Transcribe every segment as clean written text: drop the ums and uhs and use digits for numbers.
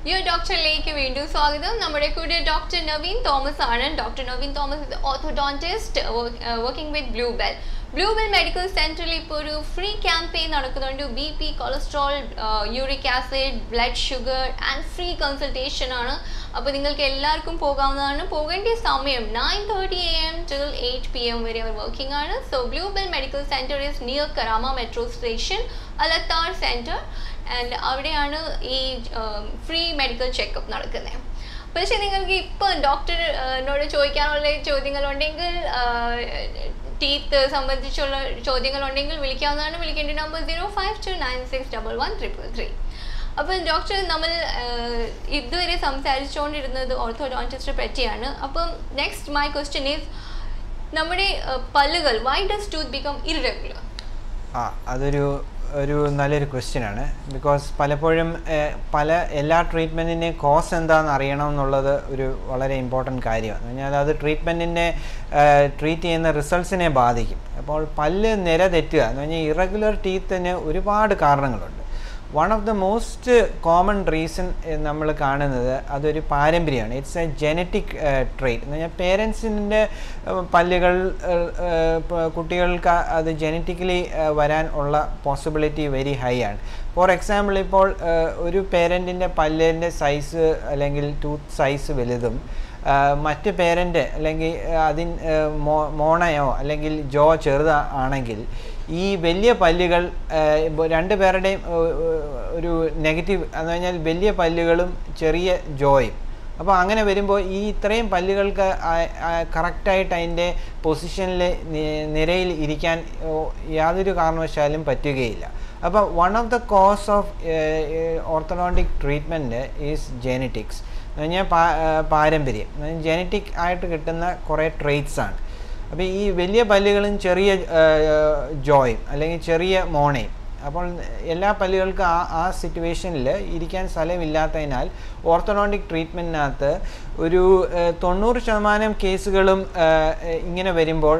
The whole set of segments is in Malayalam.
Your Doctor Lake വീണ്ടും സ്വാഗതം. നമ്മുടെ കൂടെ ഡോക്ടർ നവീൻ തോമസ് ആണ്. Doctor Naveen Thomas is orthodontist working with Bluebell. Bluebell Medical Center ഇപ്പോൾ ഒരു ഫ്രീ ക്യാമ്പയിൻ നടക്കുന്നുണ്ട്. BP, cholesterol, uric acid, blood sugar and free consultation ആണ്. അപ്പോൾ നിങ്ങൾക്ക് എല്ലാവർക്കും പോകാവുന്നതാണ്. പോകേണ്ട സമയം 9:30 AM till 8 PM വരെ അവർ വർക്കിംഗ് ആണ്. So Bluebell Medical Center is near Karama Metro Station, Alatar Center. And അവിടെയാണ് ഈ ഫ്രീ മെഡിക്കൽ ചെക്കപ്പ് നടക്കുന്നത്. പക്ഷേ നിങ്ങൾക്ക് ഇപ്പോൾ ഡോക്ടറിനോട് ചോദിക്കാനുള്ള ചോദ്യങ്ങളുണ്ടെങ്കിൽ, ടീത്ത് സംബന്ധിച്ചുള്ള ചോദ്യങ്ങളുണ്ടെങ്കിൽ വിളിക്കാവുന്നതാണ്. വിളിക്കേണ്ട നമ്പർ 0529611333. അപ്പോൾ ഡോക്ടർ, നമ്മൾ ഇതുവരെ സംസാരിച്ചുകൊണ്ടിരുന്നത് ഓർത്തോഡോണ്ടിസ്റ്റിനെ പറ്റിയാണ്. അപ്പം നെക്സ്റ്റ് മൈ ക്വസ്റ്റ്യൻ ഈസ്, നമ്മുടെ പല്ലുകൾ why does tooth become irregular? അതൊരു നല്ലൊരു ക്വസ്റ്റ്യനാണ്. ബിക്കോസ് പലപ്പോഴും എല്ലാ ട്രീറ്റ്മെൻറ്റിൻ്റെയും കോസ് എന്താണെന്ന് അറിയണം എന്നുള്ളത് ഒരു വളരെ ഇമ്പോർട്ടൻറ്റ് കാര്യമാണ്. പറഞ്ഞാൽ അത് ട്രീറ്റ്മെൻറ്റിനെ ട്രീറ്റ് ചെയ്യുന്ന റിസൾട്ട്സിനെ ബാധിക്കും. അപ്പോൾ പല്ല് നിര തെറ്റുക എന്ന് പറഞ്ഞാൽ ഇറഗുലർ ടീത്തിന് ഒരുപാട് കാരണങ്ങളുണ്ട്. One of the most common reason നമ്മൾ കാണുന്നത് അതൊരു പാരമ്പര്യമാണ്. ഇറ്റ്സ് എ ജനറ്റിക് ട്രേറ്റ് എന്ന് പറഞ്ഞാൽ പേരൻസിൻ്റെ പല്ലുകൾ കുട്ടികൾക്ക് അത് ജനറ്റിക്കലി വരാൻ ഉള്ള പോസിബിലിറ്റി വെരി ഹൈ ആണ്. ഫോർ എക്സാമ്പിൾ, ഇപ്പോൾ ഒരു പേരൻറ്റിൻ്റെ പല്ലിൻ്റെ സൈസ് അല്ലെങ്കിൽ ടൂത്ത് സൈസ് വലുതും മറ്റ് പേരൻ്റ് അല്ലെങ്കിൽ മോണയോ അല്ലെങ്കിൽ ജോ ചെറുതാണെങ്കിൽ ഈ വലിയ പല്ലുകൾ രണ്ട് പേരുടെയും ഒരു നെഗറ്റീവ് എന്ന് പറഞ്ഞാൽ വലിയ പല്ലുകളും ചെറിയ ജോയും. അപ്പോൾ അങ്ങനെ വരുമ്പോൾ ഈ ഇത്രയും പല്ലുകൾക്ക് കറക്റ്റായിട്ട് അതിൻ്റെ പൊസിഷനിൽ നിരയിൽ ഇരിക്കാൻ യാതൊരു കാരണവശാലും പറ്റുകയില്ല. അപ്പോൾ one of the cause of orthodontic treatment is genetics എന്ന് പറഞ്ഞാൽ പാരമ്പര്യം. ജെനറ്റിക് ആയിട്ട് കിട്ടുന്ന കുറേ ട്രെയ്റ്റ്സ് ആണ്. അപ്പോൾ ഈ വലിയ പല്ലുകളും ചെറിയ ജോയും അല്ലെങ്കിൽ ചെറിയ മോണയും, അപ്പോൾ എല്ലാ പല്ലുകൾക്കും ആ സിറ്റുവേഷനിൽ ഇരിക്കാൻ സ്ഥലമില്ലാത്തതിനാൽ ഓർത്തോഡോണ്ടിക് ട്രീറ്റ്മെൻറ്റിനകത്ത് ഒരു 90% കേസുകളും ഇങ്ങനെ വരുമ്പോൾ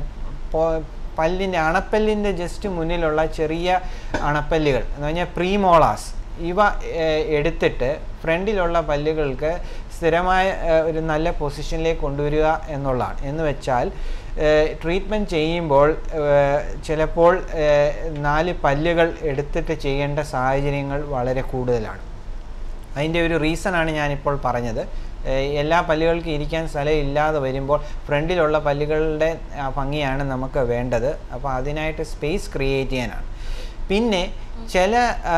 അണപ്പല്ലിൻ്റെ ജസ്റ്റ് മുന്നിലുള്ള ചെറിയ അണപ്പല്ലുകൾ എന്ന് പറഞ്ഞാൽ പ്രീമോളാസ് ഇവ എടുത്തിട്ട് ഫ്രണ്ടിലുള്ള പല്ലുകൾക്ക് സ്ഥിരമായ ഒരു നല്ല പൊസിഷനിലേക്ക് കൊണ്ടുവരിക എന്നുള്ളതാണ്. എന്ന് വെച്ചാൽ ട്രീറ്റ്മെൻറ്റ് ചെയ്യുമ്പോൾ ചിലപ്പോൾ 4 പല്ലുകൾ എടുത്തിട്ട് ചെയ്യേണ്ട സാഹചര്യങ്ങൾ വളരെ കൂടുതലാണ്. അതിൻ്റെ ഒരു റീസണാണ് ഞാനിപ്പോൾ പറഞ്ഞത്. എല്ലാ പല്ലുകൾക്കും ഇരിക്കാൻ സ്ഥലം ഇല്ലാതെ വരുമ്പോൾ ഫ്രണ്ടിലുള്ള പല്ലുകളുടെ ഭംഗിയാണ് നമുക്ക് വേണ്ടത്. അപ്പോൾ അതിനായിട്ട് സ്പേസ് ക്രിയേറ്റ് ചെയ്യാനാണ്. പിന്നെ ചില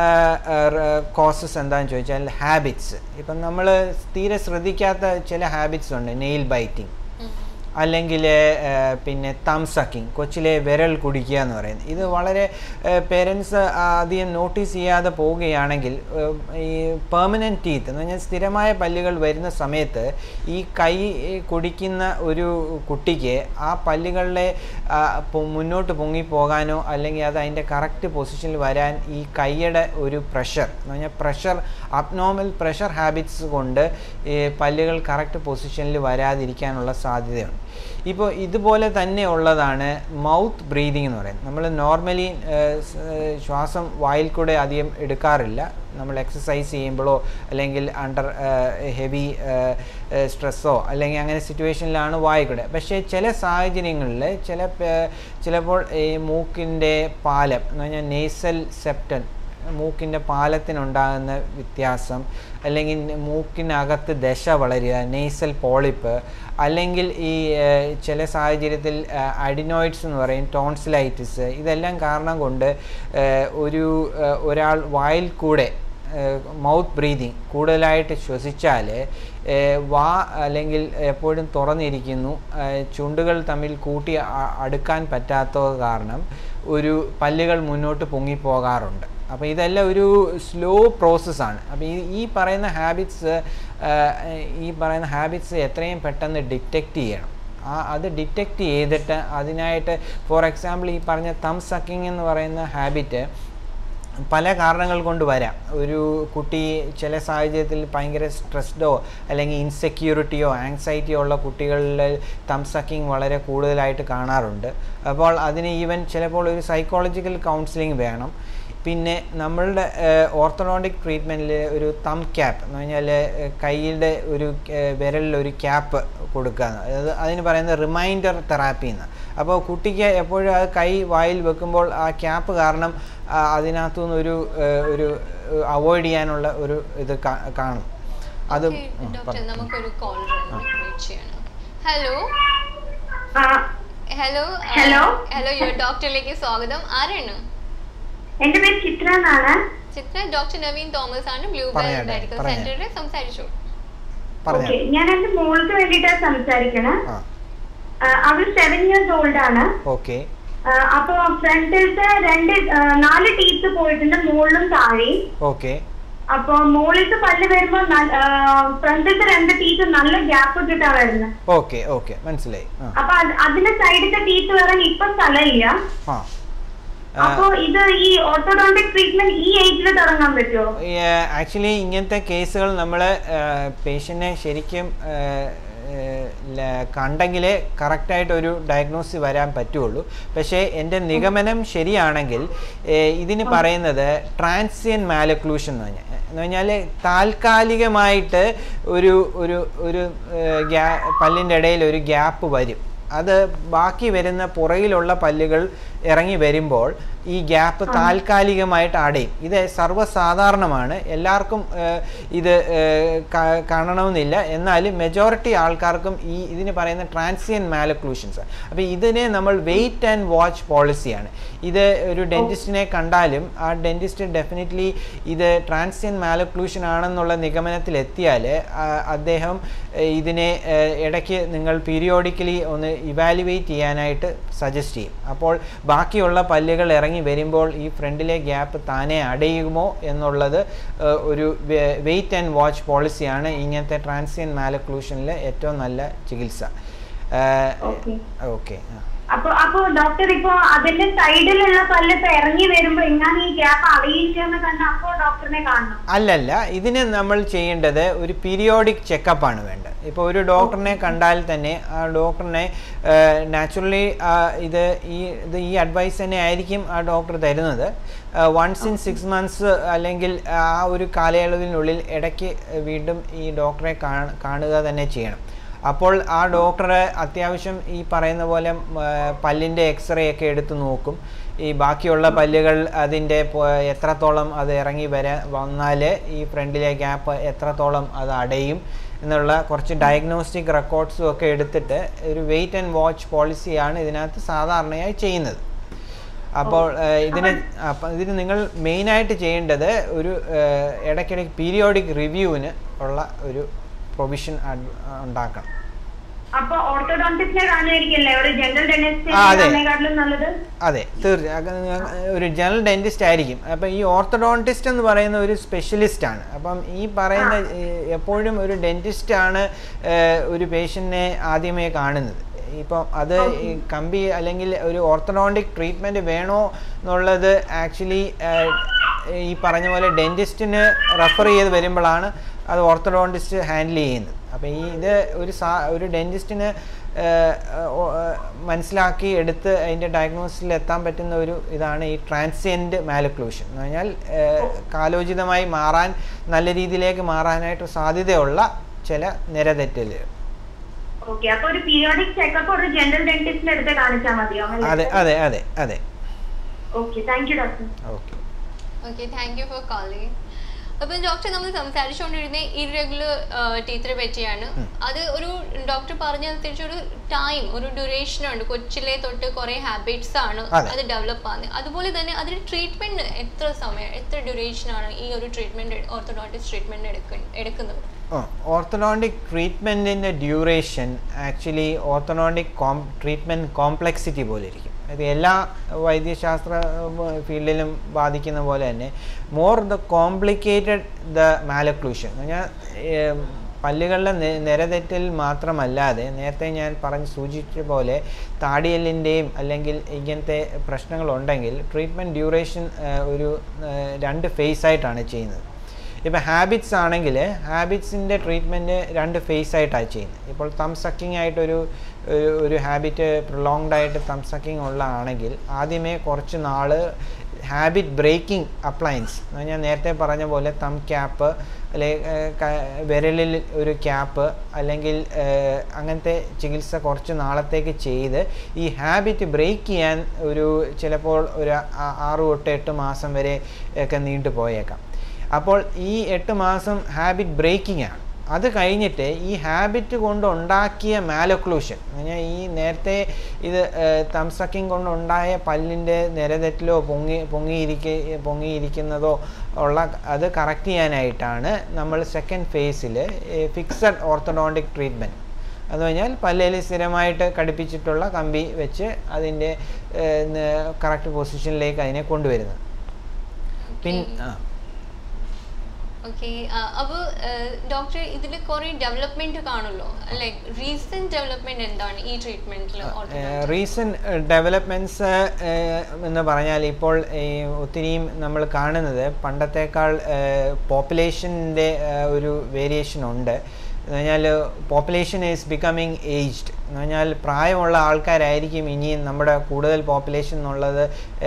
കോസസ് എന്താണെന്ന് ചോദിച്ചാൽ ഹാബിറ്റ്സ്. ഇപ്പം നമ്മൾ തീരെ ശ്രദ്ധിക്കാത്ത ചില ഹാബിറ്റ്സ് ഉണ്ട്. നെയിൽ ബൈറ്റിങ്, അല്ലെങ്കിൽ പിന്നെ തം സക്കിങ്, കൊച്ചിലെ വിരൽ കുടിക്കുക എന്ന് പറയുന്നത്. ഇത് വളരെ പേരൻസ് അധികം നോട്ടീസ് ചെയ്യാതെ പോവുകയാണെങ്കിൽ ഈ പെർമനൻറ്റ് ടീത്ത് എന്ന് പറഞ്ഞാൽ സ്ഥിരമായ പല്ലുകൾ വരുന്ന സമയത്ത് ഈ കൈ കുടിക്കുന്ന ഒരു കുട്ടിക്ക് ആ പല്ലുകളുടെ മുന്നോട്ട് പൊങ്ങിപ്പോകാനോ അല്ലെങ്കിൽ അത് അതിൻ്റെ കറക്റ്റ് പൊസിഷനിൽ വരാൻ ഈ കൈയുടെ ഒരു പ്രഷർ എന്ന് പറഞ്ഞാൽ അബ്നോർമൽ പ്രഷർ ഹാബിറ്റ്സ് കൊണ്ട് പല്ലുകൾ കറക്റ്റ് പൊസിഷനിൽ വരാതിരിക്കാനുള്ള സാധ്യതയുണ്ട്. ഇപ്പോൾ ഇതുപോലെ തന്നെ ഉള്ളതാണ് മൗത്ത് ബ്രീതിങ് എന്ന് പറയുന്നത്. നമ്മൾ നോർമലി ശ്വാസം വായിൽ കൂടെ അധികം എടുക്കാറില്ല. നമ്മൾ എക്സസൈസ് ചെയ്യുമ്പോഴോ അല്ലെങ്കിൽ അണ്ടർ ഹെവി സ്ട്രെസ്സോ അല്ലെങ്കിൽ അങ്ങനെ സിറ്റുവേഷനിലാണ് വായിൽ കൂടെ. പക്ഷേ ചില സാഹചര്യങ്ങളിൽ ചിലപ്പോൾ ഈ മൂക്കിൻ്റെ പാലം എന്ന് പറഞ്ഞാൽ നേസൽ സെപ്റ്റൻ, മൂക്കിൻ്റെ പാലത്തിനുണ്ടാകുന്ന വ്യത്യാസം, അല്ലെങ്കിൽ മൂക്കിനകത്ത് ദശ വളരുക, നെയ്സൽ പോളിപ്പ്, അല്ലെങ്കിൽ ഈ ചില സാഹചര്യത്തിൽ അഡിനോയിഡ്സ് എന്ന് പറയും, ടോൺസിലൈറ്റിസ്, ഇതെല്ലാം കാരണം കൊണ്ട് ഒരാൾ വായിൽ കൂടെ മൗത്ത് ബ്രീതിങ് കൂടുതലായിട്ട് ശ്വസിച്ചാൽ അല്ലെങ്കിൽ എപ്പോഴും തുറന്നിരിക്കുന്നു, ചുണ്ടുകൾ തമ്മിൽ കൂട്ടി അടുക്കാൻ പറ്റാത്തത് കാരണം പല്ലുകൾ മുന്നോട്ട് പൊങ്ങിപ്പോകാറുണ്ട്. അപ്പോൾ ഇതെല്ലാം ഒരു സ്ലോ പ്രോസസ്സാണ്. അപ്പോൾ ഈ പറയുന്ന ഹാബിറ്റ്സ് എത്രയും പെട്ടെന്ന് ഡിറ്റക്റ്റ് ചെയ്യണം. അത് ഡിറ്റക്റ്റ് ചെയ്തിട്ട് അതിനായിട്ട് ഫോർ എക്സാമ്പിൾ ഈ പറഞ്ഞ തം സക്കിങ് എന്ന് പറയുന്ന ഹാബിറ്റ് പല കാരണങ്ങൾ കൊണ്ട് വരാം. ഒരു കുട്ടി ചില സാഹചര്യത്തിൽ ഭയങ്കര സ്ട്രെസ്ഡോ അല്ലെങ്കിൽ ഇൻസെക്യൂരിറ്റിയോ ആങ്സൈറ്റിയോ ഉള്ള കുട്ടികളിൽ തം സക്കിങ് വളരെ കൂടുതലായിട്ട് കാണാറുണ്ട്. അപ്പോൾ അതിന് ഈവൻ ചിലപ്പോൾ ഒരു സൈക്കോളജിക്കൽ കൗൺസിലിംഗ് വേണം. പിന്നെ നമ്മളുടെ ഓർത്തഡോണ്ടിക് ട്രീറ്റ്മെൻറ്റിൽ ഒരു തം ക്യാപ്പ് എന്ന് പറഞ്ഞാൽ കൈയുടെ ഒരു വിരലിൽ ഒരു ക്യാപ്പ് കൊടുക്കുക, അതായത് അതിന് പറയുന്നത് റിമൈൻഡർ തെറാപ്പി എന്ന്. അപ്പോൾ കുട്ടിക്ക് എപ്പോഴും അത് കൈ വായിൽ വെക്കുമ്പോൾ ആ ക്യാപ്പ് കാരണം അതിനകത്തു നിന്നൊരു ഒരു അവോയ്ഡ് ചെയ്യാനുള്ള ഒരു ഇത് കാണും. അത് നമുക്കൊരു കോൾ ചെയ്യണം. Hello hello hello hello your ഡോക്ടറിലേക്ക് സ്വാഗതം. ആരാണ്? എന്റെ പേര് ചിത്ര എന്നാണ്. ചിത്ര, ഡോക്ടർ നവീൻ തോമസ് ആണ്, ബ്ലൂ ബെൽ മെഡിക്കൽ സെന്ററിൽ സംസാരിച്ചു. ഞാൻ എന്റെ മോൾക്ക് വേണ്ടിയിട്ടാണ് സംസാരിക്കണേ. അവൾ 7 years old ആണ്. അപ്പൊ ഫ്രണ്ടിലത്തെ 4 ടീത്ത് പോയിട്ടുണ്ട്, മുകളിലും താഴെയും. അപ്പൊ മുകളിലത്തെ പല്ല് വരുമ്പോ ഫ്രണ്ടിലത്തെ 2 ടീത്ത് നല്ല ഗ്യാപ്പ് ഇട്ടിട്ടാ വരുന്നത്. മനസ്സിലായി. അപ്പൊ അതിന്റെ സൈഡിലത്തെ ടീത്ത് വരാൻ ഇപ്പൊ സ്ഥലമില്ല. അപ്പോ ഇത് ഈ ഓർത്തോഡോണ്ടിക് ട്രീറ്റ്മെന്റ് ഈ ഏജിൽ തുടങ്ങാൻ പറ്റുമോ? ആക്ച്വലി ഇങ്ങനത്തെ കേസുകൾ നമ്മൾ പേഷ്യന്റിനെ ശരിക്കും കണ്ടെങ്കിലേ കറക്റ്റായിട്ട് ഒരു ഡയഗ്നോസിസ് വരാൻ പറ്റുള്ളൂ. പക്ഷേ എൻ്റെ നിഗമനം ശരിയാണെങ്കിൽ ഇതിന് പറയുന്നത് ട്രാൻസിയൻ മാലക്ലൂഷൻ എന്ന് പറഞ്ഞാൽ താൽക്കാലികമായിട്ട് ഒരു ഒരു ഒരു പല്ലിൻ്റെ ഇടയിൽ ഒരു ഗ്യാപ്പ് വരും. അത് ബാക്കി വരുന്ന പുറകിലുള്ള പല്ലുകൾ ഇറങ്ങി വരുമ്പോൾ ഈ ഗ്യാപ്പ് താൽക്കാലികമായിട്ട് അടയും. ഇത് സർവ്വസാധാരണമാണ്, എല്ലാവർക്കും ഇത് കാണണമെന്നില്ല. എന്നാലും മെജോറിറ്റി ആൾക്കാർക്കും ഇതിന് പറയുന്ന ട്രാൻസിയൻ മാലക്ലൂഷൻസ്. അപ്പോൾ ഇതിനെ നമ്മൾ വെയിറ്റ് ആൻഡ് വാച്ച് പോളിസിയാണ്. ഇത് ഒരു ഡെൻറ്റിസ്റ്റിനെ കണ്ടാലും ആ ഡെൻറ്റിസ്റ്റ് ഡെഫിനറ്റ്ലി ഇത് ട്രാൻസിയൻ മാലക്ലൂഷൻ ആണെന്നുള്ള നിഗമനത്തിലെത്തിയാൽ അദ്ദേഹം ഇതിനെ ഇടയ്ക്ക് നിങ്ങൾ പീരിയോഡിക്കലി ഒന്ന് ഇവാലുവേറ്റ് ചെയ്യാനായിട്ട് സജസ്റ്റ് ചെയ്യും. അപ്പോൾ ബാക്കിയുള്ള പല്ലുകൾ ഇറങ്ങി വരുമ്പോൾ ഈ ഫ്രണ്ടിലെ ഗ്യാപ്പ് താനെ അടയുമോ എന്നുള്ളത് ഒരു വെയിറ്റ് ആൻഡ് വാച്ച് പോളിസിയാണ് ഇങ്ങനത്തെ ട്രാൻസിയൻ മാലക്ലൂഷനിലെ ഏറ്റവും നല്ല ചികിത്സ. അപ്പൊ ഡോക്ടർ ഇപ്പൊ അതിന്റെ സൈഡിലുള്ള പല്ല് ഇറങ്ങി വരുമ്പോ എങ്ങനെ ഈ ഗ്യാപ്പ് അടയില്ലെന്ന് കണ്ട അപ്പോൾ ഡോക്ടറിനെ കാണണം? അല്ലല്ല, ഇതിന് നമ്മൾ ചെയ്യേണ്ടത് ഒരു പീരിയോഡിക് ചെക്കപ്പ് ആണ് വേണ്ടത്. ഇപ്പോൾ ഒരു ഡോക്ടറിനെ കണ്ടാൽ തന്നെ ആ ഡോക്ടറിനെ നാച്ചുറലി ഈ അഡ്വൈസ് തന്നെ ആയിരിക്കും ആ ഡോക്ടർ തരുന്നത്. വൺസ് ഇൻ 6 months അല്ലെങ്കിൽ ആ ഒരു കാലയളവിനുള്ളിൽ ഇടയ്ക്ക് വീണ്ടും ഈ ഡോക്ടറെ കാണുക തന്നെ ചെയ്യണം. അപ്പോൾ ആ ഡോക്ടർ അത്യാവശ്യം ഈ പറയുന്ന പോലെ പല്ലിൻ്റെ എക്സ്റേ ഒക്കെ എടുത്ത് നോക്കും. ഈ ബാക്കിയുള്ള പല്ലുകൾ അതിൻ്റെ എത്രത്തോളം അത് ഇറങ്ങി വന്നാൽ ഈ ഫ്രണ്ടിലെ ഗ്യാപ്പ് എത്രത്തോളം അത് അടയും എന്നുള്ള കുറച്ച് ഡയഗ്നോസ്റ്റിക് റെക്കോർഡ്സും ഒക്കെ എടുത്തിട്ട് ഒരു വെയിറ്റ് ആൻഡ് വാച്ച് പോളിസിയാണ് ഇതിനകത്ത് സാധാരണയായി ചെയ്യുന്നത്. അപ്പോൾ ഇതിന് നിങ്ങൾ മെയിനായിട്ട് ചെയ്യേണ്ടത് ഒരു ഇടയ്ക്കിടയ്ക്ക് പീരിയോഡിക് റിവ്യൂവിന് ഉള്ള ഒരു പ്രൊവിഷൻ ഉണ്ടാക്കണം. അതെ, തീർച്ചയായും ഒരു ജനറൽ ഡെന്റിസ്റ്റ് ആയിരിക്കും. അപ്പം ഈ ഓർത്തഡോണ്ടിസ്റ്റ് എന്ന് പറയുന്ന ഒരു സ്പെഷ്യലിസ്റ്റ് ആണ്. അപ്പം ഈ പറയുന്ന എപ്പോഴും ഒരു ഡെന്റിസ്റ്റ് ആണ് ഒരു പേഷ്യന്റിനെ ആദ്യമേ കാണുന്നത്. ഇപ്പം അത് കമ്പി അല്ലെങ്കിൽ ഒരു ഓർത്തഡോണ്ടിക് ട്രീറ്റ്മെൻറ്റ് വേണോ എന്നുള്ളത് ആക്ച്വലി ഈ പറഞ്ഞ പോലെ ഡെന്റിസ്റ്റിന് റെഫർ ചെയ്ത് വരുമ്പോഴാണ് അത് ഓർത്തഡോണ്ടിസ്റ്റ് ഹാൻഡിൽ ചെയ്യുന്നത്. അപ്പോൾ ഇത് ഒരു ഡെന്റിസ്റ്റിന് മനസ്സിലാക്കി എടുത്ത് അതിൻ്റെ ഡയഗ്നോസിസിൽ എത്താൻ പറ്റുന്ന ഒരു ഇതാണ് ഈ ട്രാൻസിയൻറ്റ് മാലക്ലൂഷൻ എന്ന് പറഞ്ഞാൽ കാലോചിതമായി മാറാൻ, നല്ല രീതിയിലേക്ക് മാറാനായിട്ട് സാധ്യതയുള്ള ചില നിരതെറ്റലുകൾ. അതെ അതെ അതെ അതെ. Okay, thank you for calling. അപ്പം ഡോക്ടർ നമ്മൾ സംസാരിച്ചുകൊണ്ടിരുന്ന ഇറഗുലർ ടീത്തിനെ പറ്റിയാണ്. അത് ഒരു ഡോക്ടർ പറഞ്ഞതനുസരിച്ച് ഒരു ടൈം, ഒരു ഡ്യൂറേഷൻ ഉണ്ട്. കൊച്ചിലെ തൊട്ട് കുറെ ഹാബിറ്റ്സ് ആണ് അത് ഡെവലപ്പ് ആകുന്നത്. അതുപോലെ തന്നെ അതിന് ട്രീറ്റ്മെന്റ് എത്ര സമയം, എത്ര ഡ്യൂറേഷൻ ആണ് ഈ ഒരു ട്രീറ്റ്മെന്റ്, ഓർത്തഡോണ്ടിക് ട്രീറ്റ്മെന്റ് എടുക്കുന്നത്? ഓർത്തഡോണ്ടിക് ട്രീറ്റ്മെന്റിന്റെ duration actually orthodontic treatment complexity പോലെ ഇരിക്കും. അത് എല്ലാ വൈദ്യശാസ്ത്ര ഫീൽഡിലും ബാധിക്കുന്ന പോലെ തന്നെ more the complicated the malocclusion എന്ന് പറഞ്ഞാൽ പല്ലുകളുടെ നിരതെറ്റൽ മാത്രമല്ലാതെ നേരത്തെ ഞാൻ സൂചിപ്പിച്ച പോലെ താടിയെല്ലിൻ്റെയും അല്ലെങ്കിൽ ഇങ്ങനത്തെ പ്രശ്നങ്ങളുണ്ടെങ്കിൽ ട്രീറ്റ്മെൻറ്റ് ഡ്യൂറേഷൻ ഒരു 2 ഫേസ് ആയിട്ടാണ് ചെയ്യുന്നത്. ഇപ്പോൾ ഹാബിറ്റ്സ് ആണെങ്കിൽ ഹാബിറ്റ്സിൻ്റെ ട്രീറ്റ്മെൻറ്റ് 2 ഫേസ് ആയിട്ടാണ് ചെയ്യുന്നത്. ഇപ്പോൾ തം സക്കിങ് ആയിട്ടൊരു ഹാബിറ്റ് പ്രൊലോങ്ഡ് ആയിട്ട് തം സക്കിങ് ഉള്ളതാണെങ്കിൽ ആദ്യമേ കുറച്ച് നാൾ ഹാബിറ്റ് ബ്രേക്കിംഗ് അപ്ലയൻസ്, ഞാൻ നേരത്തെ പറഞ്ഞ പോലെ തം ക്യാപ്പ് അല്ലെങ്കിൽ വിരലിൽ ഒരു ക്യാപ്പ് അല്ലെങ്കിൽ അങ്ങനത്തെ ചികിത്സ കുറച്ച് നാളത്തേക്ക് ചെയ്ത് ഈ ഹാബിറ്റ് ബ്രേക്ക് ചെയ്യാൻ ചിലപ്പോൾ ഒരു 6 തൊട്ട് 8 മാസം വരെ ഒക്കെ നീണ്ടു പോയേക്കാം. അപ്പോൾ ഈ 8 മാസം ഹാബിറ്റ് ബ്രേക്കിംഗ് ആണ്. അത് കഴിഞ്ഞിട്ട് ഈ ഹാബിറ്റ് കൊണ്ടുണ്ടാക്കിയ മാലൊക്ലൂഷൻ, ഈ നേരത്തെ ഇത് തം സക്കിങ് കൊണ്ടുണ്ടായ പല്ലിൻ്റെ നിരതെറ്റിലോ പൊങ്ങിയിരിക്കുന്നതോ ഉള്ള അത് കറക്റ്റ് ചെയ്യാനായിട്ടാണ് നമ്മൾ സെക്കൻഡ് ഫേസിൽ ഫിക്സഡ് ഓർത്തഡോണ്ടിക് ട്രീറ്റ്മെൻറ്റ്. അത് കഴിഞ്ഞാൽ പല്ലിൽ സ്ഥിരമായിട്ട് ഘടിപ്പിച്ചിട്ടുള്ള കമ്പി വെച്ച് അതിൻ്റെ കറക്റ്റ് പൊസിഷനിലേക്ക് അതിനെ കൊണ്ടുവരുന്നത്. ഓക്കെ, അപ്പോൾ ഡോക്ടർ ഇതിൽ കുറേ ഡെവലപ്മെന്റ് കാണുമല്ലോ, ലൈക്ക് റീസെന്റ് ഡെവലപ്മെന്റ് എന്താണ് ഈ ട്രീറ്റ്മെന്റിൽ? റീസെന്റ് ഡെവലപ്മെന്റ്സ് എന്ന് പറഞ്ഞാൽ ഇപ്പോൾ ഒത്തിരിയും നമ്മൾ കാണുന്നത് പണ്ടത്തേക്കാൾ പോപ്പുലേഷൻ്റെ ഒരു വേരിയേഷൻ ഉണ്ട്. എന്ന് പറഞ്ഞാൽ പോപ്പുലേഷൻ ഈസ് ബിക്കമിങ് ഏജ്ഡ്. എന്ന് പറഞ്ഞാൽ പ്രായമുള്ള ആൾക്കാരായിരിക്കും ഇനിയും നമ്മുടെ കൂടുതൽ പോപ്പുലേഷൻ എന്നുള്ളത്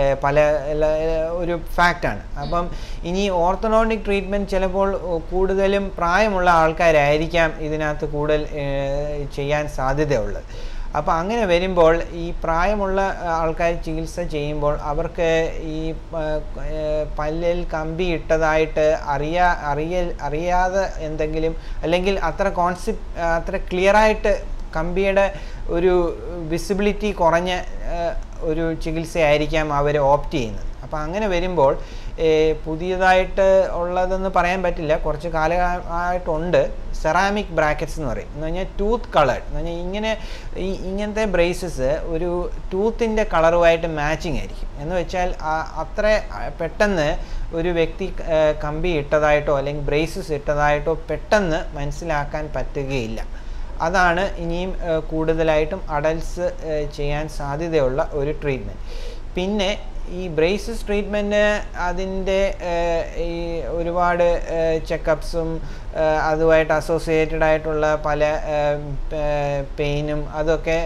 ഒരു ഫാക്റ്റാണ്. അപ്പം ഇനി ഓർത്തഡോണ്ടിക് ട്രീറ്റ്മെൻറ്റ് ചിലപ്പോൾ കൂടുതലും പ്രായമുള്ള ആൾക്കാരായിരിക്കാം ഇതിനകത്ത് കൂടുതൽ ചെയ്യാൻ സാധ്യതയുള്ളത്. അപ്പോൾ അങ്ങനെ വരുമ്പോൾ ഈ പ്രായമുള്ള ആൾക്കാർ ചികിത്സ ചെയ്യുമ്പോൾ അവർക്ക് ഈ പല്ലിൽ കമ്പി ഇട്ടതായിട്ട് അറിയാതെ എന്തെങ്കിലും, അല്ലെങ്കിൽ അത്ര ക്ലിയറായിട്ട് കമ്പിയുടെ ഒരു വിസിബിലിറ്റി കുറഞ്ഞ ഒരു ചികിത്സയായിരിക്കാം അവർ ഓപ്റ്റ് ചെയ്യുന്നത്. അപ്പോൾ അങ്ങനെ വരുമ്പോൾ പുതിയതായിട്ട് ഉള്ളതെന്ന് പറയാൻ പറ്റില്ല, കുറച്ച് കാലമായിട്ടുണ്ട് സെറാമിക് ബ്രാക്കറ്റ്സ് എന്ന് പറയും. എന്ന് പറഞ്ഞാൽ ടൂത്ത് കളേർഡ്, എന്ന് പറഞ്ഞാൽ ഇങ്ങനത്തെ ബ്രേസസ് ഒരു ടൂത്തിൻ്റെ കളറുമായിട്ട് മാച്ചിങ് ആയിരിക്കും. എന്ന് വെച്ചാൽ അത്ര പെട്ടെന്ന് ഒരു വ്യക്തി കമ്പി ഇട്ടതായിട്ടോ അല്ലെങ്കിൽ ബ്രേസസ് ഇട്ടതായിട്ടോ പെട്ടെന്ന് മനസ്സിലാക്കാൻ പറ്റുകയില്ല. അതാണ് ഇനിയും കൂടുതലായിട്ടും അഡൽട്സ് ചെയ്യാൻ സാധ്യതയുള്ള ഒരു ട്രീറ്റ്മെൻറ്റ്. പിന്നെ ഈ ബ്രേസസ് ട്രീറ്റ്മെൻറ്റ് അതിൻ്റെ ഈ ഒരുപാട് ചെക്കപ്സും അതുമായിട്ട് അസോസിയേറ്റഡ് ആയിട്ടുള്ള പല പെയിനും അതൊക്കെ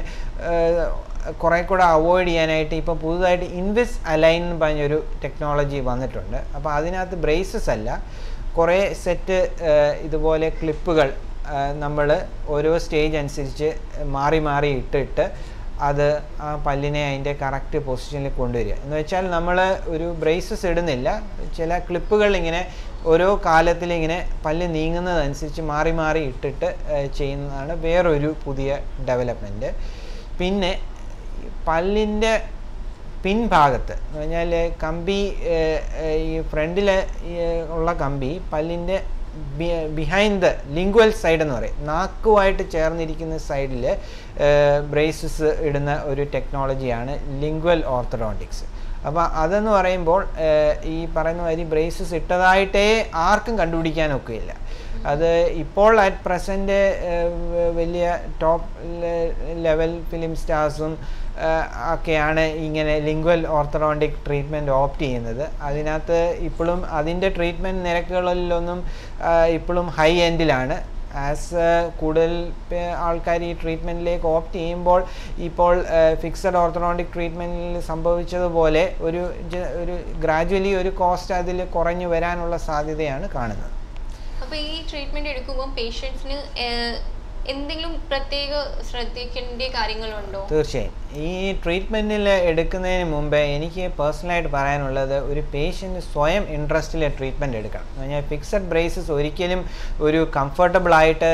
കുറേ കൂടെ അവോയ്ഡ് ചെയ്യാനായിട്ട് ഇപ്പോൾ പുതുതായിട്ട് ഇൻവിസ് അലൈൻ എന്ന് പറഞ്ഞൊരു ടെക്നോളജി വന്നിട്ടുണ്ട്. അപ്പോൾ അതിനകത്ത് ബ്രേസസ് അല്ല, കുറേ സെറ്റ് ഇതുപോലെ ക്ലിപ്പുകൾ നമ്മൾ ഓരോ സ്റ്റേജ് അനുസരിച്ച് മാറി മാറി ഇട്ടിട്ട് അത് ആ പല്ലിനെ അതിൻ്റെ കറക്റ്റ് പൊസിഷനിൽ കൊണ്ടുവരിക. എന്ന് വെച്ചാൽ നമ്മൾ ഒരു ബ്രേസസ് ഇടുന്നില്ല, ചില ക്ലിപ്പുകൾ ഇങ്ങനെ ഓരോ കാലത്തിലിങ്ങനെ പല്ല് നീങ്ങുന്നതനുസരിച്ച് മാറി മാറി ഇട്ടിട്ട് ചെയ്യുന്നതാണ് വേറൊരു പുതിയ ഡെവലപ്മെൻറ്റ്. പിന്നെ പല്ലിൻ്റെ പിൻഭാഗത്ത് എന്ന് പറഞ്ഞാൽ കമ്പി, ഈ ഫ്രണ്ടിൽ ഉള്ള കമ്പി പല്ലിൻ്റെ ബിഹൈൻഡ് ദ ലിംഗ്വൽ സൈഡ് എന്ന് പറയും, നാക്കുമായിട്ട് ചേർന്നിരിക്കുന്ന സൈഡിൽ ബ്രേസസ് ഇടുന്ന ഒരു ടെക്നോളജിയാണ് ലിംഗ്വൽ ഓർത്തഡോണ്ടിക്സ്. അപ്പോൾ അതെന്ന് പറയുമ്പോൾ ഈ പറയുന്ന മാതിരി ബ്രേസസ് ഇട്ടതായിട്ടേ ആർക്കും കണ്ടുപിടിക്കാൻ ഒക്കുകയില്ല. അത് ഇപ്പോൾ അറ്റ് പ്രസൻറ്റ് വലിയ ടോപ്പ് ലെവൽ ഫിലിം സ്റ്റാർസും ഒക്കെയാണ് ഇങ്ങനെ ലിംഗ്വൽ ഓർത്തഡോണ്ടിക് ട്രീറ്റ്മെൻറ്റ് ഓപ്റ്റ് ചെയ്യുന്നത്. അതിനകത്ത് ഇപ്പോഴും അതിൻ്റെ ട്രീറ്റ്മെൻറ്റ് നിരക്കുകളിലൊന്നും ഇപ്പോഴും ഹൈ എൻഡിലാണ്. കൂടുതൽ ആൾക്കാർ ഈ ട്രീറ്റ്മെൻറ്റിലേക്ക് ഓപ്റ്റ് ചെയ്യുമ്പോൾ ഇപ്പോൾ ഫിക്സഡ് ഓർത്തഡോണ്ടിക് ട്രീറ്റ്മെൻറ്റിൽ സംഭവിച്ചതുപോലെ ഒരു ഗ്രാജുവലി ഒരു കോസ്റ്റ് അതിൽ കുറഞ്ഞു വരാനുള്ള സാധ്യതയാണ് കാണുന്നത്. അപ്പോൾ ഈ ട്രീറ്റ്മെൻറ്റ് എടുക്കുമ്പോൾ പേഷ്യൻസിന് എന്തെങ്കിലും പ്രത്യേക ശ്രദ്ധിക്കേണ്ട കാര്യങ്ങളുണ്ടോ? തീർച്ചയായും ഈ ട്രീറ്റ്മെൻറ്റിൽ എടുക്കുന്നതിന് മുമ്പേ എനിക്ക് പേഴ്സണലായിട്ട് പറയാനുള്ളത്, ഒരു പേഷ്യൻറ്റ് സ്വയം ഇൻട്രസ്റ്റിൽ ട്രീറ്റ്മെൻറ്റ് എടുക്കണം. എന്ന് പറഞ്ഞാൽ ഫിക്സഡ് ബ്രേസസ് ഒരിക്കലും ഒരു കംഫർട്ടബിളായിട്ട്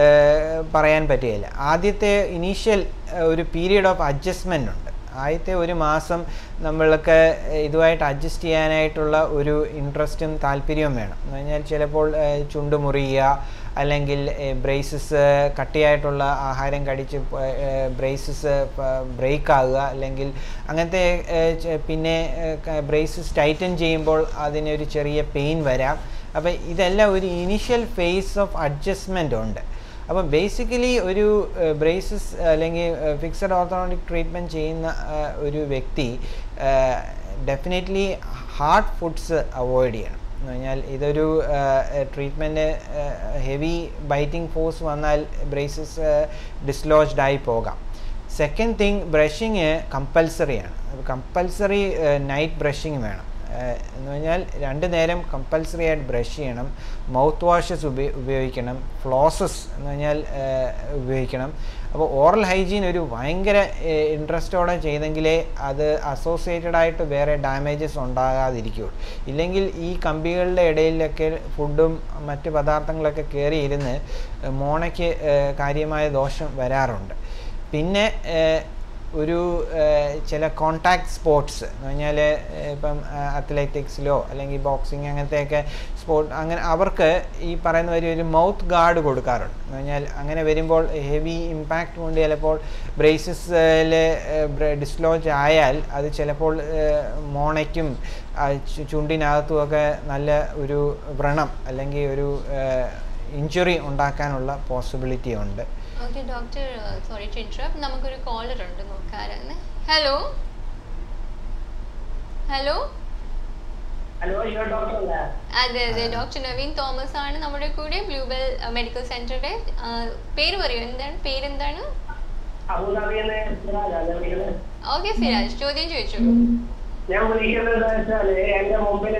പറയാൻ പറ്റുകയില്ല. ആദ്യത്തെ ഇനീഷ്യൽ ഒരു പീരീഡ് ഓഫ് അഡ്ജസ്റ്റ്മെൻ്റ് ഉണ്ട്. ആദ്യത്തെ ഒരു മാസം നമ്മൾക്ക് ഇതുമായിട്ട് അഡ്ജസ്റ്റ് ചെയ്യാനായിട്ടുള്ള ഒരു ഇൻട്രസ്റ്റും താല്പര്യവും വേണം. എന്ന് പറഞ്ഞാൽ ചിലപ്പോൾ ചുണ്ട് മുറിയുക, അല്ലെങ്കിൽ ബ്രേസസ് കട്ടിയായിട്ടുള്ള ആഹാരം കടിച്ച് ബ്രേസസ് ബ്രേക്ക് ആകുക, അല്ലെങ്കിൽ അങ്ങനത്തെ പിന്നെ ബ്രേസസ് ടൈറ്റൻ ചെയ്യുമ്പോൾ അതിനൊരു ചെറിയ പെയിൻ വരാം. അപ്പോൾ ഇതെല്ലാം ഒരു ഇനീഷ്യൽ ഫേസ് ഓഫ് അഡ്ജസ്റ്റ്മെൻ്റ് ഉണ്ട്. അപ്പം ബേസിക്കലി ഒരു ബ്രേസസ് അല്ലെങ്കിൽ ഫിക്സഡ് ഓർത്തഡോണ്ടിക് ട്രീറ്റ്മെൻറ്റ് ചെയ്യുന്ന ഒരു വ്യക്തി ഡെഫിനറ്റ്ലി ഹാർഡ് ഫുഡ്സ് അവോയ്ഡ് ചെയ്യണം. എന്ന് പറഞ്ഞാൽ ഇതൊരു ട്രീറ്റ്മെൻറ്റ് ഹെവി ബൈറ്റിംഗ് ഫോഴ്സ് വന്നാൽ ബ്രേസസ് ഡിസ്ലോജ്ഡ് ആയി പോകാം. സെക്കൻഡ് തിങ്, ബ്രഷിങ് കമ്പൽസറിയാണ്. കമ്പൽസറി നൈറ്റ് ബ്രഷിങ് വേണം. എന്ന് പറഞ്ഞാൽ 2 നേരം കമ്പൽസറി ആയിട്ട് ബ്രഷ് ചെയ്യണം. മൗത്ത് വാഷസ് ഉപയോഗിക്കണം. ഫ്ലോസസ് എന്ന് പറഞ്ഞാൽ ഉപയോഗിക്കണം. അപ്പോൾ ഓറൽ ഹൈജീൻ ഒരു ഭയങ്കര ഇൻട്രസ്റ്റോടെ ചെയ്തെങ്കിലേ അത് അസോസിയേറ്റഡ് ആയിട്ട് വേറെ ഡാമേജസ് ഉണ്ടാകാതിരിക്കുകയുള്ളൂ. ഇല്ലെങ്കിൽ ഈ കമ്പികളുടെ ഇടയിലൊക്കെ ഫുഡും മറ്റ് പദാർത്ഥങ്ങളൊക്കെ കയറിയിരുന്ന് മോണയ്ക്ക് കാര്യമായ ദോഷം വരാറുണ്ട്. പിന്നെ ഒരു ചില കോണ്ടാക്ട് സ്പോർട്സ് എന്ന് പറഞ്ഞാൽ ഇപ്പം അത്ലറ്റിക്സിലോ അല്ലെങ്കിൽ ബോക്സിങ് അങ്ങനത്തെയൊക്കെ അങ്ങനെ അവർക്ക് ഈ പറയുന്ന ഒരു മൗത്ത് ഗാർഡ് കൊടുക്കാറുണ്ട്. എന്ന് പറഞ്ഞാൽ അങ്ങനെ വരുമ്പോൾ ഹെവി ഇമ്പാക്റ്റ് കൊണ്ട് ചിലപ്പോൾ ബ്രേസസിൽ ഡിസ്ലോജ് ആയാൽ അത് ചിലപ്പോൾ മോണയ്ക്കും ചുണ്ടിനകത്തുമൊക്കെ നല്ല ഒരു വ്രണം അല്ലെങ്കിൽ ഒരു ഇഞ്ചുറി ഉണ്ടാക്കാനുള്ള പോസിബിലിറ്റി ഉണ്ട്. Okay doctor, sorry to interrupt, നമുക്കൊരു കോളർ ഉണ്ട് നോക്കാറാണ്. ഹലോ ഹലോ അതെ അതെ, ഡോക്ടർ നവീൻ തോമസ് ആണ് നമ്മുടെ കൂടെ, ബ്ലൂബെൽ മെഡിക്കൽ സെന്ററിന്റെ. പേര് പറയൂ, പേരെന്താണ്? ഓക്കെ സിരാജ്, ചോദ്യം ചോദിച്ചു. ഞാൻ വിളിക്കുന്നത് എന്റെ മുമ്പിൽ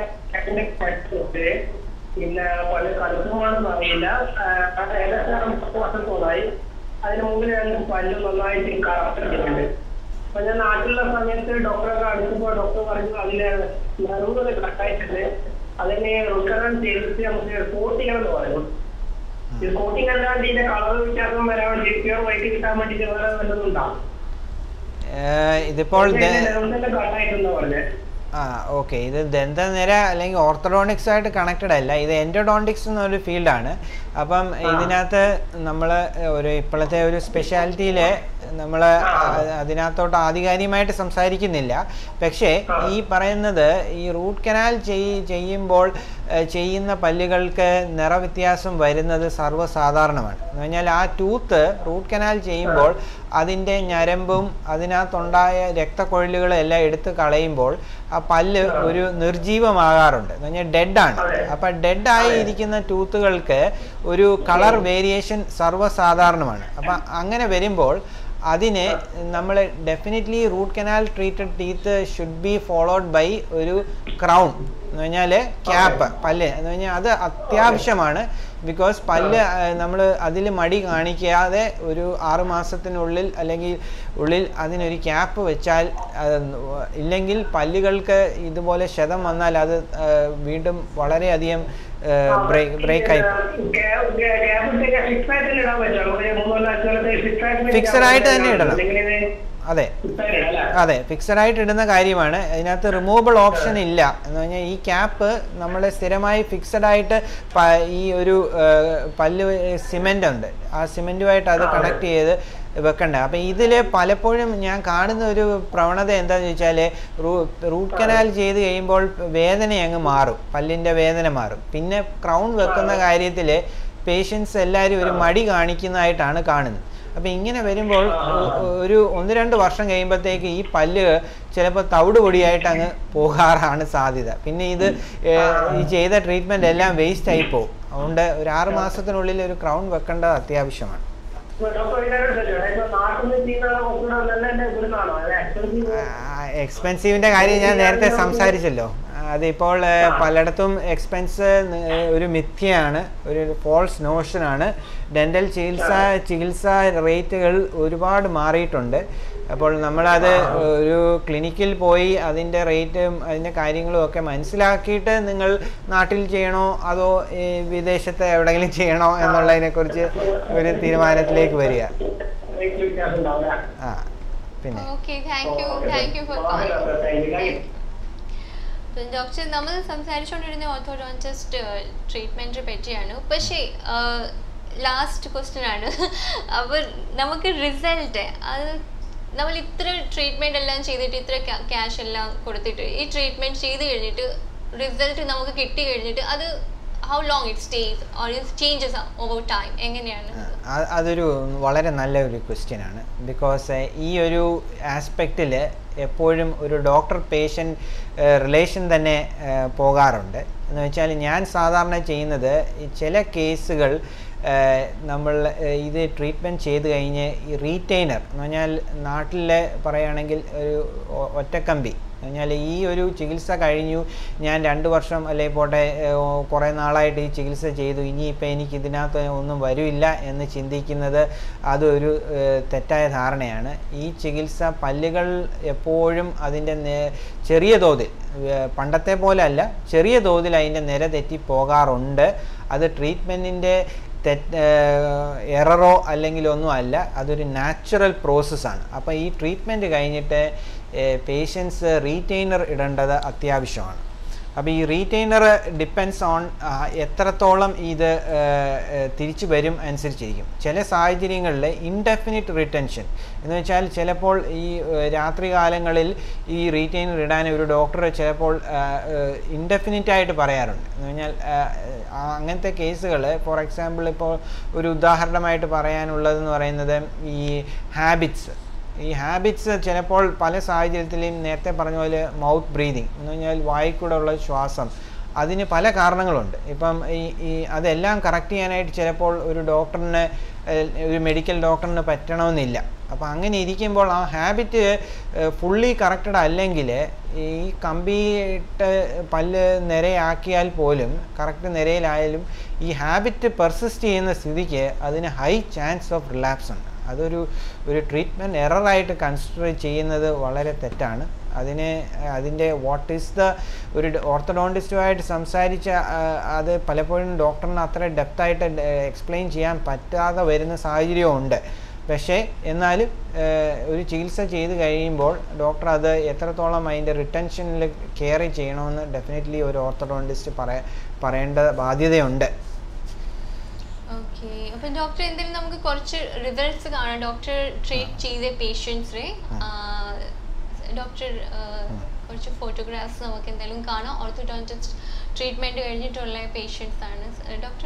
പിന്നെ പല കടുപ്പമാണെന്ന് അറിയില്ല, വർഷത്തോളായി അതിന് മുമ്പിൽ 2 പല്ല് നന്നായിട്ട് കറക്റ്റുണ്ട്. അപ്പൊ ഞാൻ നാട്ടിലുള്ള സമയത്ത് ഡോക്ടറെ കാണിച്ചപ്പോൾ ഡോക്ടർ പറഞ്ഞു അതിന് നെറുകൾ കട്ടായിട്ടുണ്ട്, അതിനെ റിക്കറൻ ചെയ്തിട്ട് നമുക്ക് കോട്ട് ചെയ്യണം എന്ന് പറഞ്ഞു. ഇത് കോട്ടിങ് അല്ലാണ്ട് ഇതിന്റെ കളർ വ്യത്യാസം വരാൻ വേണ്ടി പ്യൂർ വൈറ്റ് കിട്ടാൻ വേണ്ടിട്ട് വേറെ വല്ലതും ഉണ്ടാവും? ഇതിപ്പോൾ കട്ടായിട്ടെന്ന് പറഞ്ഞത്. ഓക്കെ, ഇത് ദന്തനിര അല്ലെങ്കിൽ ഓർത്തഡോണ്ടിക്സ് ആയിട്ട് കണക്റ്റഡ് അല്ല, ഇത് എൻഡോഡോണ്ടിക്സ് എന്നൊരു ഫീൽഡാണ്. അപ്പം ഇതിനകത്ത് നമ്മൾ ഇപ്പോഴത്തെ ഒരു സ്പെഷ്യാലിറ്റിയിൽ നമ്മൾ അതിനകത്തോട്ട് ആധികാരികമായിട്ട് സംസാരിക്കുന്നില്ല. പക്ഷേ ഈ പറയുന്നത് ഈ റൂട്ട് കനാൽ ചെയ്യുമ്പോൾ ചെയ്യുന്ന പല്ലുകൾക്ക് നിറവ്യത്യാസം വരുന്നത് സർവ്വസാധാരണമാണ്. എന്ന് പറഞ്ഞാൽ ആ ടൂത്ത് റൂട്ട് കനാൽ ചെയ്യുമ്പോൾ അതിൻ്റെ ഞരമ്പും അതിനകത്തുണ്ടായ രക്തക്കൊഴലുകളും എല്ലാം എടുത്ത് കളയുമ്പോൾ ആ പല്ല് ഒരു നിർജീവമാകാറുണ്ട്. എന്ന് പറഞ്ഞാൽ ഡെഡാണ്. അപ്പം ഡെഡായി ഇരിക്കുന്ന ടൂത്തുകൾക്ക് ഒരു കളർ വേരിയേഷൻ സർവ്വസാധാരണമാണ്. അപ്പം അങ്ങനെ വരുമ്പോൾ അതിന് നമ്മൾ definitely root canal treated teeth should be followed by ഒരു ക്രൗൺ എന്ന് പറഞ്ഞാൽ ക്യാപ്പ് പല്ല് എന്ന് പറഞ്ഞാൽ അത് അത്യാവശ്യമാണ്. ബിക്കോസ് പല്ല് നമ്മൾ അതിൽ മടി കാണിക്കാതെ ഒരു 6 മാസത്തിനുള്ളിൽ അല്ലെങ്കിൽ അതിനൊരു ക്യാപ്പ് വെച്ചാൽ ഇല്ലെങ്കിൽ പല്ലുകൾക്ക് ഇതുപോലെ ക്ഷതം വന്നാൽ അത് വീണ്ടും വളരെയധികം ബ്രേക്ക് ആയി ഫിക്സഡ് ആയിട്ട് തന്നെ ഇടണം. അതെ അതെ, ഫിക്സഡ് ആയിട്ട് ഇടുന്ന കാര്യമാണ്. അതിനകത്ത് റിമൂവബിൾ ഓപ്ഷൻ ഇല്ല. എന്ന് പറഞ്ഞാൽ ഈ ക്യാപ്പ് നമ്മൾ സ്ഥിരമായി ഫിക്സഡ് ആയിട്ട് ഈ ഒരു പല്ല് സിമെൻ്റ് ഉണ്ട്, ആ സിമെൻറ്റുമായിട്ട് അത് കണക്ട് ചെയ്ത് വെക്കണ്ട. അപ്പം ഇതിൽ പലപ്പോഴും ഞാൻ കാണുന്ന ഒരു പ്രവണത എന്താണെന്ന് വെച്ചാൽ റൂട്ട് കനാൽ ചെയ്ത് കഴിയുമ്പോൾ വേദന അങ്ങ് മാറും, പല്ലിൻ്റെ വേദന മാറും. പിന്നെ ക്രൗൺ വെക്കുന്ന കാര്യത്തിൽ പേഷ്യൻസ് എല്ലാവരും ഒരു മടി കാണിക്കുന്നതായിട്ടാണ് കാണുന്നത്. അപ്പം ഇങ്ങനെ വരുമ്പോൾ ഒരു 1-2 വർഷം കഴിയുമ്പോഴത്തേക്ക് ഈ പല്ല് ചിലപ്പോൾ തവിട് പൊടിയായിട്ട് അങ്ങ് പോകാറാണ് സാധ്യത. പിന്നെ ഇത് ഈ ചെയ്ത ട്രീറ്റ്മെൻറ്റ് എല്ലാം വേസ്റ്റ് ആയി പോകും. അതുകൊണ്ട് ഒരു 6 മാസത്തിനുള്ളിൽ ഒരു ക്രൗൺ വെക്കേണ്ടത് അത്യാവശ്യമാണ്. എക്സ്പെൻസീവിൻ്റെ കാര്യം ഞാൻ നേരത്തെ സംസാരിച്ചല്ലോ. അതിപ്പോൾ പലയിടത്തും എക്സ്പെൻസ് ഒരു മിഥ്യയാണ്, ഒരു ഫോൾസ് നോഷനാണ്. ഡെൻ്റൽ ചികിത്സ റേറ്റുകൾ ഒരുപാട് മാറിയിട്ടുണ്ട്. അപ്പോൾ നമ്മളത് ഒരു ക്ലിനിക്കിൽ പോയി അതിൻ്റെ റേറ്റും അതിൻ്റെ കാര്യങ്ങളും ഒക്കെ മനസ്സിലാക്കിയിട്ട് നിങ്ങൾ നാട്ടിൽ ചെയ്യണോ അതോ വിദേശത്ത് എവിടെയെങ്കിലും ചെയ്യണോ എന്നുള്ളതിനെക്കുറിച്ച് ഒരു തീരുമാനത്തിലേക്ക് വരിക. പിന്നെ ഡോക്ടർ, നമ്മൾ സംസാരിച്ചുകൊണ്ടിരുന്ന ഓർത്തോഡോണ്ടിസ്റ്റ് ട്രീറ്റ്മെൻറ്റിനെ പറ്റിയാണ്. പക്ഷേ ലാസ്റ്റ് ക്വസ്റ്റ്യൻ ആണ്. അപ്പോൾ നമുക്ക് റിസൾട്ട്, അത് നമ്മൾ ഇത്ര ട്രീറ്റ്മെൻറ്റ് എല്ലാം ചെയ്തിട്ട് ഇത്ര ക്യാഷ് എല്ലാം കൊടുത്തിട്ട് ഈ ട്രീറ്റ്മെൻറ്റ് ചെയ്ത് കഴിഞ്ഞിട്ട് റിസൾട്ട് നമുക്ക് കിട്ടി കഴിഞ്ഞിട്ട് അത് how long it stays or it changes over time? എങ്ങനെയാണ്? അതൊരു വളരെ നല്ലൊരു ക്വസ്റ്റ്യൻ ആണ്. ബിക്കോസ് ഈ ഒരു ആസ്പെക്റ്റിൽ എപ്പോഴും ഒരു ഡോക്ടർ പേഷ്യൻ്റ് റിലേഷൻ തന്നെ പോകാറുണ്ട്. എന്ന് വെച്ചാൽ ഞാൻ സാധാരണ ചെയ്യുന്നത് ചില കേസുകൾ നമ്മൾ ഇത് ട്രീറ്റ്മെൻറ്റ് ചെയ്ത് കഴിഞ്ഞ് ഈ റീറ്റെയ്നർ എന്ന് പറഞ്ഞാൽ നാട്ടിൽ പറയുകയാണെങ്കിൽ ഒരു ഒറ്റക്കമ്പി എന്ന് പറഞ്ഞാൽ ഈ ഒരു ചികിത്സ കഴിഞ്ഞു, ഞാൻ 2 വർഷം അല്ലെങ്കിൽ പോട്ടെ കുറേ നാളായിട്ട് ഈ ചികിത്സ ചെയ്തു, ഇനിയിപ്പോൾ എനിക്ക് ഇതിനകത്ത് ഒന്നും വരില്ല എന്ന് ചിന്തിക്കുന്നത് അതൊരു തെറ്റായ ധാരണയാണ്. ഈ ചികിത്സ പല്ലുകൾ എപ്പോഴും അതിൻ്റെ ചെറിയ തോതിൽ, പണ്ടത്തെ പോലെ അല്ല, ചെറിയ തോതിൽ അതിൻ്റെ നിര തെറ്റി പോകാറുണ്ട്. അത് ട്രീറ്റ്മെൻറ്റിൻ്റെ എററോ അല്ലെങ്കിൽ ഒന്നും അല്ല, അതൊരു നാച്ചുറൽ പ്രോസസ്സാണ്. അപ്പോൾ ഈ ട്രീറ്റ്മെൻറ്റ് കഴിഞ്ഞിട്ട് പേഷ്യൻസ് റീറ്റെയ്നർ ഇടേണ്ടത് അത്യാവശ്യമാണ്. അപ്പോൾ ഈ റീറ്റെയ്നർ ഡിപ്പെൻഡ്സ് ഓൺ എത്രത്തോളം ഇത് തിരിച്ചു വരും അനുസരിച്ചിരിക്കും. ചില സാഹചര്യങ്ങളിൽ ഇൻഡെഫിനിറ്റ് റിട്ടൻഷൻ എന്ന് വെച്ചാൽ ചിലപ്പോൾ ഈ രാത്രി കാലങ്ങളിൽ ഈ റീറ്റെയ്നർ ഇടാൻ ഒരു ഡോക്ടർ ചിലപ്പോൾ ഇൻഡെഫിനിറ്റായിട്ട് പറയാറുണ്ട്. എന്ന് പറഞ്ഞാൽ അങ്ങനത്തെ കേസുകൾ, ഫോർ എക്സാമ്പിൾ ഇപ്പോൾ ഒരു ഉദാഹരണമായിട്ട് പറയാനുള്ളതെന്ന് പറയുന്നത് ഈ ഹാബിറ്റ്സ് ചിലപ്പോൾ പല സാഹചര്യത്തിലും നേരത്തെ പറഞ്ഞ പോലെ മൗത്ത് ബ്രീതിങ് എന്ന് പറഞ്ഞാൽ വായിക്കൂടെ ഉള്ള ശ്വാസം, അതിന് പല കാരണങ്ങളുണ്ട്. ഇപ്പം ഈ അതെല്ലാം കറക്റ്റ് ചെയ്യാനായിട്ട് ചിലപ്പോൾ ഒരു ഡോക്ടറിന്, ഒരു മെഡിക്കൽ ഡോക്ടറിന് പറ്റണമെന്നില്ല. അപ്പോൾ അങ്ങനെ ഇരിക്കുമ്പോൾ ആ ഹാബിറ്റ് ഫുള്ളി കറക്റ്റഡ് അല്ലെങ്കിൽ ഈ കമ്പിയിട്ട് പല്ല് നിരയാക്കിയാൽ പോലും, കറക്റ്റ് നിരയിലായാലും ഈ ഹാബിറ്റ് പെർസിസ്റ്റ് ചെയ്യുന്ന സ്ഥിതിക്ക് അതിന് ഹൈ ചാൻസ് ഓഫ് റിലാപ്സ് ഉണ്ട്. ഒരു ട്രീറ്റ്മെൻറ്റ് എററായിട്ട് കൺസിഡർ ചെയ്യുന്നത് വളരെ തെറ്റാണ്. അതിൻ്റെ വാട്ട് ഈസ് ഒരു ഓർത്തഡോണ്ടിസ്റ്റുമായിട്ട് സംസാരിച്ച അത് പലപ്പോഴും ഡോക്ടറിന് അത്ര ഡെപ്തായിട്ട് എക്സ്പ്ലെയിൻ ചെയ്യാൻ പറ്റാതെ വരുന്ന സാഹചര്യമുണ്ട്. പക്ഷേ എന്നാലും ഒരു ചികിത്സ ചെയ്ത് കഴിയുമ്പോൾ ഡോക്ടർ അത് എത്രത്തോളം അതിൻ്റെ റിട്ടൻഷനിൽ കെയർ ചെയ്യണമെന്ന് ഡെഫിനറ്റ്ലി ഒരു ഓർത്തഡോണ്ടിസ്റ്റ് പറയേണ്ട ബാധ്യതയുണ്ട്. ഓക്കെ, അപ്പം ഡോക്ടർ എന്തെങ്കിലും നമുക്ക് കുറച്ച് റിസൾട്ട്സ് കാണാം ഡോക്ടർ ട്രീറ്റ് ചെയ്ത പേഷ്യൻസിനെ. ഡോക്ടർ കുറച്ച് ഫോട്ടോഗ്രാഫ്സ് നമുക്ക് എന്തെങ്കിലും കാണാം. ഓർത്തോഡോണ്ടിസ്റ്റ് ട്രീറ്റ്മെൻറ്റ് കഴിഞ്ഞിട്ടുള്ള പേഷ്യൻസ് ആണ് ഡോക്ടർ.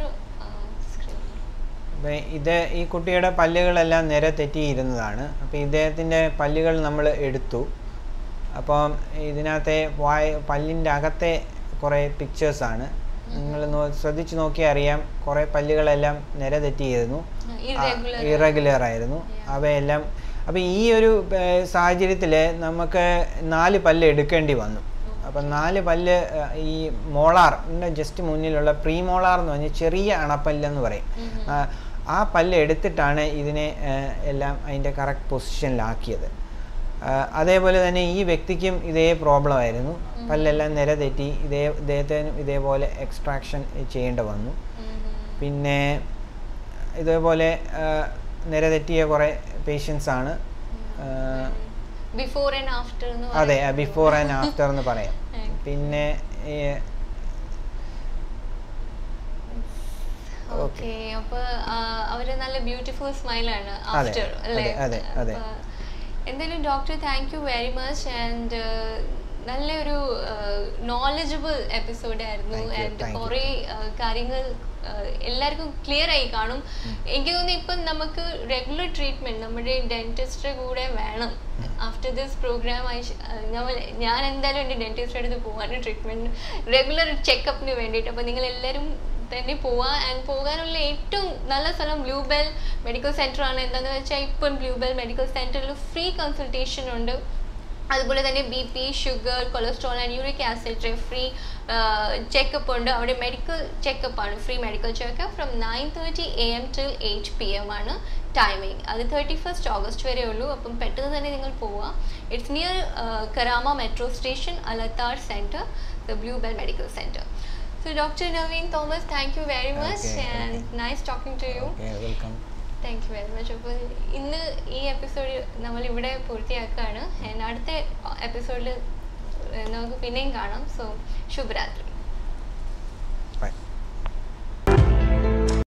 ഈ കുട്ടിയുടെ പല്ലുകളെല്ലാം നിര തെറ്റിയിരുന്നതാണ്. അപ്പോൾ ഇദ്ദേഹത്തിൻ്റെ പല്ലുകൾ നമ്മൾ എടുത്തു. അപ്പം ഇതിനകത്തെ പല്ലിൻ്റെ അകത്തെ കുറേ പിക്ചേഴ്സാണ്. നിങ്ങൾ ശ്രദ്ധിച്ച് നോക്കിയാൽ അറിയാം, കുറേ പല്ലുകളെല്ലാം നിര തെറ്റിയിരുന്നു, ഇറഗുലർ ആയിരുന്നു അവയെല്ലാം. അപ്പോൾ ഈ ഒരു സാഹചര്യത്തിൽ നമുക്ക് 4 പല്ല് എടുക്കേണ്ടി വന്നു. അപ്പം 4 പല്ല് ഈ മോളാറിൻ്റെ ജസ്റ്റ് മുന്നിലുള്ള പ്രീമോളാർ എന്ന് പറഞ്ഞാൽ ചെറിയ അണപ്പല്ലെന്ന് പറയും. ആ പല്ല് എടുത്തിട്ടാണ് ഇതിനെ എല്ലാം അതിൻ്റെ കറക്റ്റ് പൊസിഷനിലാക്കിയത്. അതേപോലെ തന്നെ ഈ വ്യക്തിക്കും ഇതേ പ്രോബ്ലം ആയിരുന്നു, പല്ലെല്ലാം നിര തെറ്റി. ഇദ്ദേഹത്തിനും ഇതേപോലെ എക്സ്ട്രാക്ഷൻ ചെയ്യേണ്ടി വന്നു. പിന്നെ ഇതേപോലെ നിര തെറ്റിയ കുറേ പേഷ്യൻസ് ആണ്. അതെ, ബിഫോർ ആൻഡ് ആഫ്റ്റർ എന്ന് പറയാം. പിന്നെ ഓക്കെ, അപ്പോൾ അവർ നല്ല ബ്യൂട്ടിഫുൾ സ്മൈലാണ് ആഫ്റ്റർ അല്ലേ? അതെ അതെ. എന്തായാലും doctor thank you very much. And നല്ലൊരു നോളജബിൾ എപ്പിസോഡായിരുന്നു. ആൻഡ് കുറേ കാര്യങ്ങൾ എല്ലാവർക്കും ക്ലിയർ ആയി കാണും. എനിക്ക് തോന്നുന്നു ഇപ്പം നമുക്ക് റെഗുലർ ട്രീറ്റ്മെൻറ്റ് നമ്മുടെ ഡെൻറ്റിസ്റ്റിൻ്റെ കൂടെ വേണം. ആഫ്റ്റർ ദിസ് പ്രോഗ്രാം ഞാൻ എന്തായാലും എൻ്റെ ഡെൻറ്റിസ്റ്റിൻ്റെ അടുത്ത് പോകാൻ ട്രീറ്റ്മെൻറ്റ് റെഗുലർ ചെക്കപ്പിന് വേണ്ടിയിട്ട്. അപ്പോൾ നിങ്ങൾ എല്ലാവരും തന്നെ പോവാം. ആൻഡ് പോകാനുള്ള ഏറ്റവും നല്ല സ്ഥലം ബ്ലൂ ബെൽ മെഡിക്കൽ സെൻറ്റർ ആണ്. എന്താണെന്ന് വെച്ചാൽ ഇപ്പം ബ്ലൂ ബെൽ മെഡിക്കൽ സെൻറ്ററിൽ ഫ്രീ കൺസൾട്ടേഷൻ ഉണ്ട്. അതുപോലെ തന്നെ BP, sugar, cholesterol and uric acid free checkup ഉണ്ട്. അവിടെ മെഡിക്കൽ ചെക്കപ്പാണ്, free medical checkup from 9:30 AM till 8 PM ആണ് ടൈമിങ്. അത് 31st August വരെ ഉള്ളൂ. അപ്പം പെട്ടെന്ന് തന്നെ നിങ്ങൾ പോവുക. It's near Karama metro station, Al Attar center, the Bluebell Medical center. So Dr. Naveen Thomas, thank you very much. And nice talking to you. Welcome. Thank you very much. അപ്പോൾ ഇന്ന് ഈ എപ്പിസോഡ് നമ്മളിവിടെ പൂർത്തിയാക്കുകയാണ്. അടുത്ത എപ്പിസോഡിൽ നമുക്ക് പിന്നെയും കാണാം. സോ ശുഭരാത്രി.